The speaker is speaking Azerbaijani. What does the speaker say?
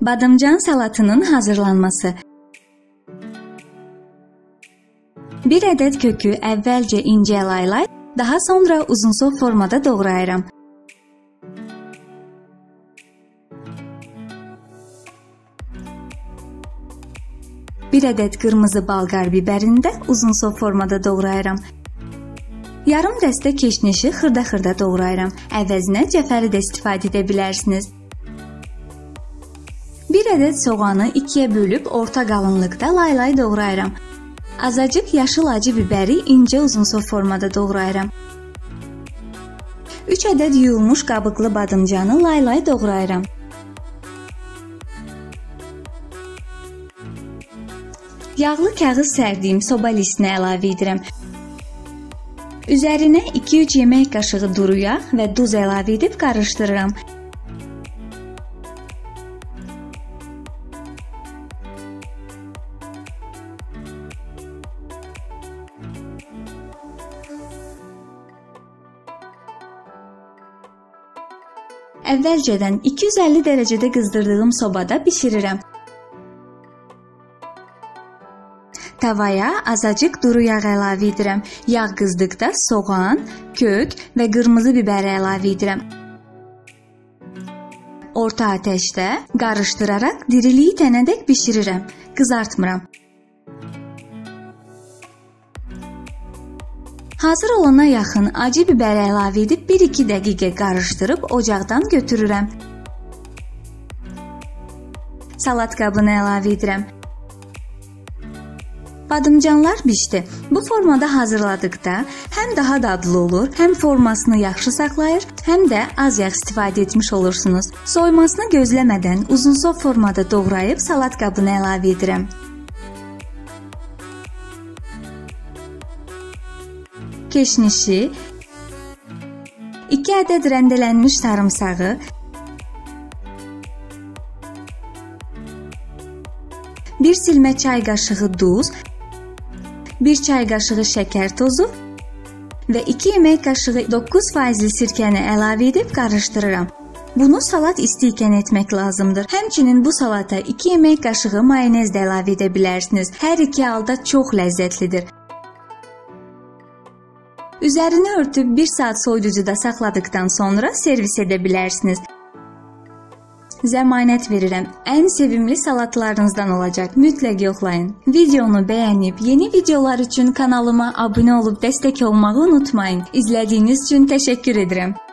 Badımcan salatının hazırlanması. 1 ədəd kökü əvvəlcə incə laylay, daha sonra uzunsov formada doğrayıram. Bir ədəd qırmızı balqar bibərini də uzunsov formada doğrayıram. Yarım dəstə keşnişi xırda-xırda doğrayıram. Əvəzinə cəfəri də istifadə edə bilərsiniz. 1 ədəd soğanı 2-yə bölüb orta qalınlıqda laylay doğrayıram. Azacıq yaşıl acı biberi incə uzunsov formada doğrayıram. 3 ədəd yuyulmuş qabıqlı badımcanı laylay doğrayıram. Yağlı kağız sərdiyim soba listinə əlavə edirəm. Üzərinə 2-3 yemək qaşığı duru yağ və duz əlavə edib qarışdırıram. Əvvəlcədən 250 dərəcədə qızdırdığım sobada bişirirəm. Tavaya azacıq duru yağ əlavə edirəm. Yağ qızdıqda soğan, kök və qırmızı biberi əlavə edirəm. Orta ateşdə qarışdıraraq diriliyi itənədək bişirirəm. Qızartmıram. Hazır olana yaxın acı biberi əlavə edib 1-2 dəqiqə qarışdırıb ocaqdan götürürəm. Salat qabına əlavə edirəm. Badımcanlar bişdi. Bu formada hazırladıqda həm daha dadlı olur, həm formasını yaxşı saxlayır, həm də az yağ istifadə etmiş olursunuz. Soymasını gözləmədən uzunsov formada doğrayıb salat qabına əlavə edirəm. Keşnişi, 2 ədəd rəndelənmiş sarımsağı, 1 silmə çay qaşığı duz, 1 çay qaşığı şəkər tozu və 2 yemək qaşığı 9% sirkəni əlavə edib qarışdırıram. Bunu salat isti ikən etmək lazımdır. Həmçinin bu salata 2 yemək qaşığı mayonez də əlavə edə bilərsiniz. Hər iki halda çox ləzzətlidir. Üzərini örtüb 1 saat soyuducuda saxladıqdan sonra servis edə bilərsiniz. Zəmanət verirəm, ən sevimli salatlarınızdan olacaq. Mütləq yoxlayın. Videonu bəyənib, yeni videolar üçün kanalıma abunə olub dəstək olmağı unutmayın. İzlədiyiniz üçün təşəkkür edirəm.